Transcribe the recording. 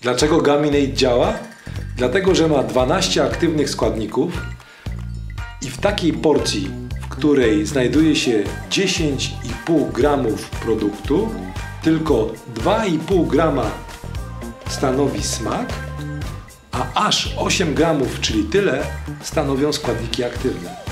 Dlaczego Gaminate działa? Dlatego, że ma 12 aktywnych składników i w takiej porcji, w której znajduje się 10,5 gramów produktu, tylko 2,5 grama stanowi smak, a aż 8 gramów, czyli tyle, stanowią składniki aktywne.